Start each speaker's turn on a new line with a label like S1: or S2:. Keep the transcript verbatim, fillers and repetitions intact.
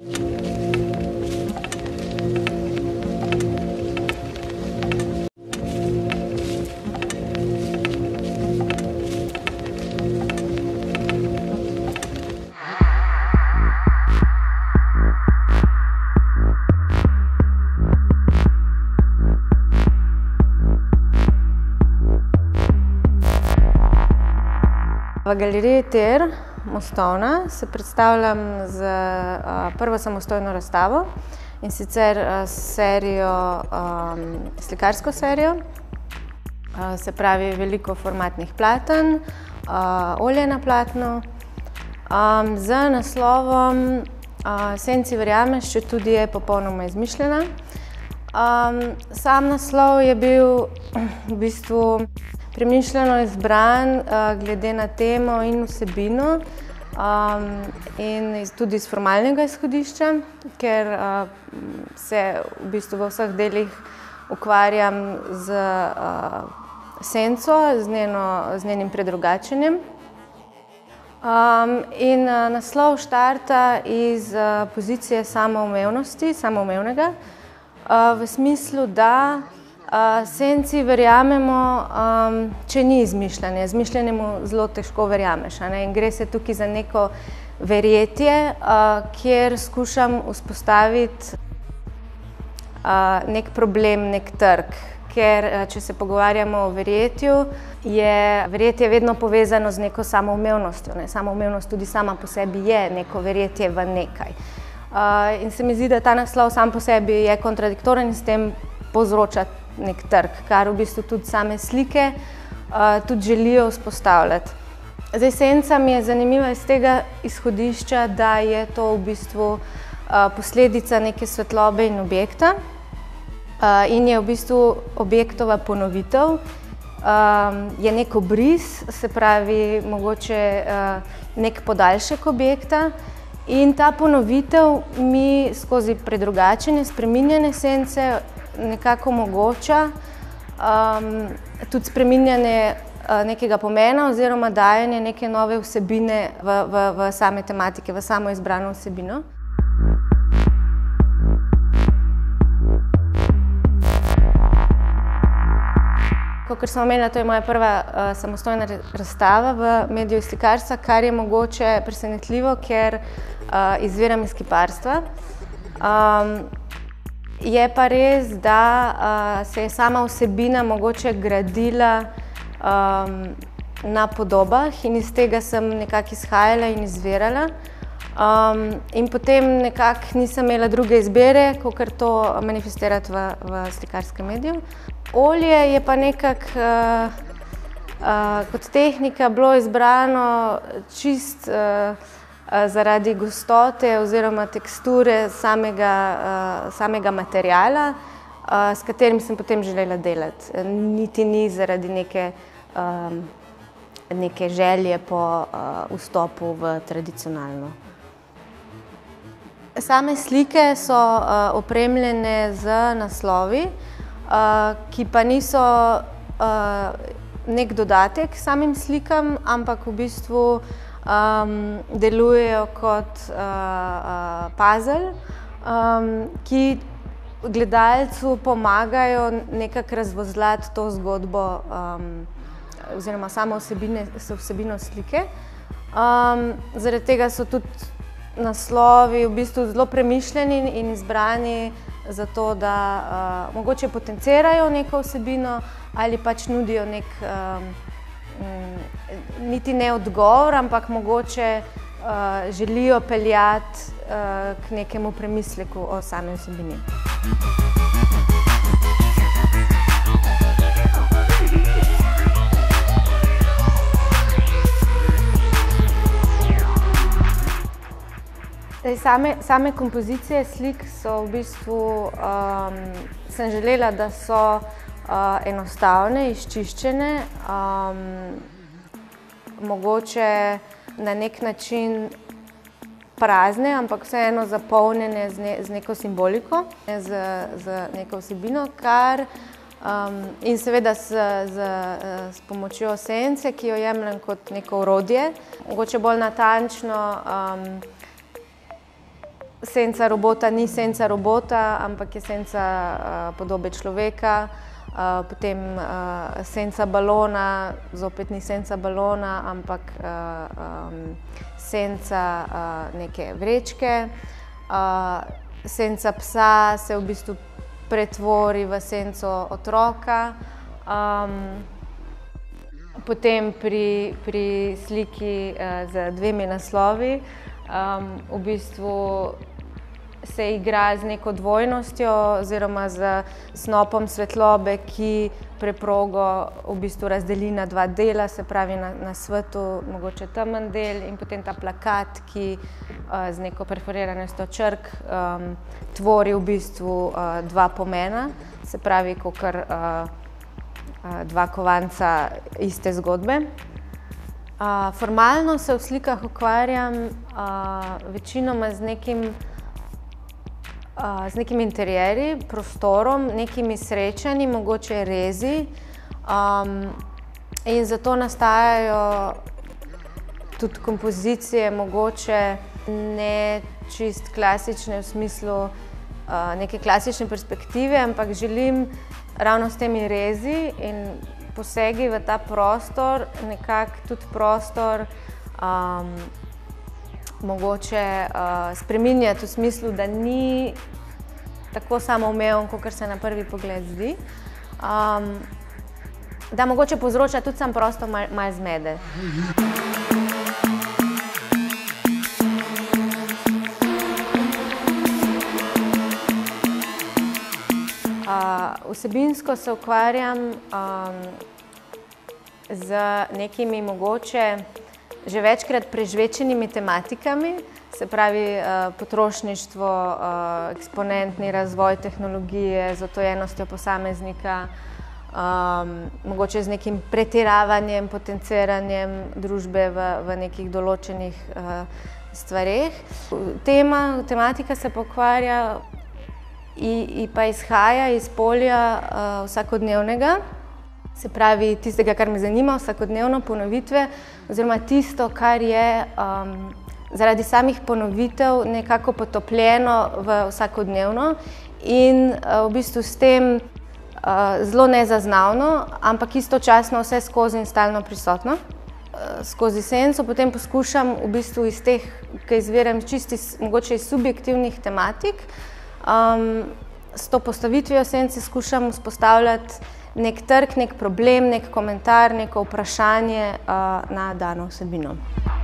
S1: V galeriji Ter Mostovna se predstavljam z prvo samostojno razstavo, in sicer serijo, slikarsko serijo, se pravi veliko formatnih platen, olje na platnu, z naslovom Senci verjameš, četudi je popolnoma izmišljena. Sam naslov je bil v bistvu premišljeno izbran glede na temo in vsebino in tudi iz formalnega izhodišča, ker se v bistvu v vseh delih ukvarjam z senco, z njenim predrugačenjem. In naslov štarta iz pozicije samoumevnosti, samoumevnega, v smislu, da senci verjamemo, če ni izmišljanje. Izmišljenemu zelo težko verjameš, in gre se tukaj za neko verjetje, kjer skušam vzpostaviti nek problem, nek trg. Ker če se pogovarjamo o verjetju, je verjetje vedno povezano z neko samoumevnostjo. Samoumevnost tudi sama po sebi je neko verjetje v nekaj. In se mi zdi, da ta naslov sam po sebi je kontradiktoren in s tem povzroča nek trg, kar v bistvu tudi same slike tudi želijo vzpostavljati. Zdaj, senca mi je zanimiva iz tega izhodišča, da je to v bistvu posledica neke svetlobe in objekta in je v bistvu objektova ponovitev, je nek obris, se pravi mogoče nek podaljšek objekta, in ta ponovitev mi skozi predrugačenje, spreminjanje sence nekako omogoča tudi spreminjanje nekega pomena oziroma dajanje neke nove vsebine v same tematike, v samo izbrano vsebino. Kakor sem omenila, to je moja prva samostojna razstava v mediju slikarstva, kar je mogoče presenetljivo, ker izviram iz kiparstva. Je pa res, da se je sama vsebina mogoče gradila na podobah in iz tega sem nekako izhajala in izvirala. In potem nekako nisem imela druge izbire, kakor to manifestirati v slikarskem mediju. Olje je pa nekako kot tehnika bilo izbrano čist zaradi gostote oziroma teksture samega materiala, s katerim sem potem želela delati. Niti ni zaradi neke želje po vstopu v tradicionalno. Same slike so opremljene z naslovi, ki pa niso nek dodatek samim slikam, ampak v bistvu delujejo kot puzzle, ki gledalcu pomagajo nekako razvozlati to zgodbo oziroma samo vsebino slike. Zaradi tega so tudi naslovi v bistvu zelo premišljeni in izbrani zato, da mogoče potencirajo neko vsebino ali pač nudijo nek niti ne odgovor, ampak mogoče želijo peljati k nekemu premisleku o sami vsebini. Same kompozicije slik so v bistvu, sem želela, da so enostavne, izčiščene, mogoče na nek način prazne, ampak vseeno zapolnjene z neko simboliko, z neko vsebino, kar in seveda s pomočjo sence, ki jo jemljem kot neko orodje, mogoče bolj natančno senca robota ni senca robota, ampak je senca uh, podobe človeka. Uh, potem uh, senca balona, zopet ni senca balona, ampak uh, um, senca uh, neke vrečke. Uh, senca psa se v bistvu pretvori v senco otroka. Um, potem pri, pri sliki uh, z dvemi naslovi um, v bistvu se igra z neko dvojnostjo oziroma z snopom svetlobe, ki preprogo v bistvu razdeli na dva dela, se pravi na, na svetu mogoče temen del in potem ta plakat, ki uh, z neko perforiranosto črk um, tvori v bistvu uh, dva pomena, se pravi kakor uh, uh, dva kovanca iste zgodbe. Uh, formalno se v slikah ukvarjam uh, večinoma z nekim z nekimi interierji, prostorom, nekimi srečanji, mogoče rezi. Um, in zato nastajajo tudi kompozicije, mogoče ne čist klasične v smislu uh, neke klasične perspektive, ampak želim ravno s temi rezi in posegi v ta prostor, nekako tudi prostor um, mogoče uh, spreminjati v smislu, da ni tako samoumeven, kakor se na prvi pogled zdi. Um, da mogoče povzroča tudi sam prostor malo mal zmede. Uh, vsebinsko se ukvarjam um, z nekimi mogoče že večkrat prežvečenimi tematikami, se pravi uh, potrošništvo, uh, eksponentni razvoj tehnologije, z otojenostjo posameznika, um, mogoče z nekim pretiravanjem, potenciranjem družbe v, v nekih določenih uh, stvareh. Tema, tematika se pokvarja in pa izhaja iz polja uh, vsakodnevnega. Se pravi, tistega, kar me zanima, vsakodnevno ponovitve, oziroma tisto, kar je um, zaradi samih ponovitev nekako potopljeno v vsakodnevno in uh, v bistvu s tem uh, zelo nezaznavno, ampak istočasno vse skozi in stalno prisotno. Uh, skozi senco potem poskušam v bistvu iz teh, ki izviram čisti, mogoče iz subjektivnih tematik, um, s to postavitvijo sence skušam vzpostavljati nek trg, nek problem, nek komentar, neko vprašanje uh, na dano vsebino.